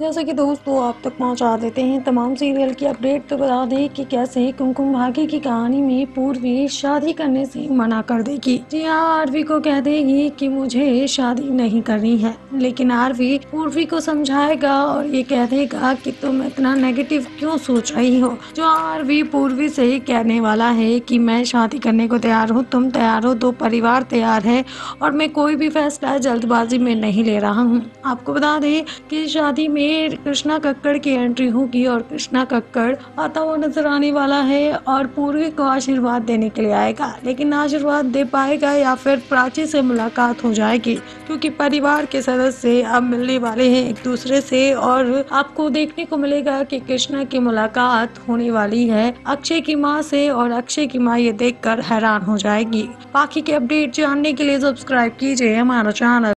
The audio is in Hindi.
जैसे कि दोस्तों आप तक पहुंचा देते हैं तमाम सीरियल की अपडेट। तो बता दें कि कैसे कुमकुम भाग्य की कहानी में पूर्वी शादी करने से मना कर देगी। जी हाँ, आरवी को कह देगी कि मुझे शादी नहीं करनी है, लेकिन आरवी पूर्वी को समझाएगा और ये कह देगा कि तुम इतना नेगेटिव क्यों सोच रही हो। जो आरवी पूर्वी से ही कहने वाला है कि मैं शादी करने को तैयार हूँ, तुम तैयार हो, दो परिवार तैयार है और मैं कोई भी फैसला जल्दबाजी में नहीं ले रहा हूँ। आपको बता दें कि शादी में कृष्णा कक्कड़ की एंट्री होगी और कृष्णा कक्कड़ आता हुआ नजर आने वाला है और पूर्वी को आशीर्वाद देने के लिए आएगा, लेकिन आशीर्वाद दे पाएगा या फिर प्राची से मुलाकात हो जाएगी, क्योंकि परिवार के सदस्य अब मिलने वाले हैं एक दूसरे से और आपको देखने को मिलेगा कि कृष्णा की मुलाकात होने वाली है अक्षय की माँ से और अक्षय की माँ ये देखकर हैरान हो जाएगी। बाकी के अपडेट जानने के लिए सब्सक्राइब कीजिए हमारा चैनल।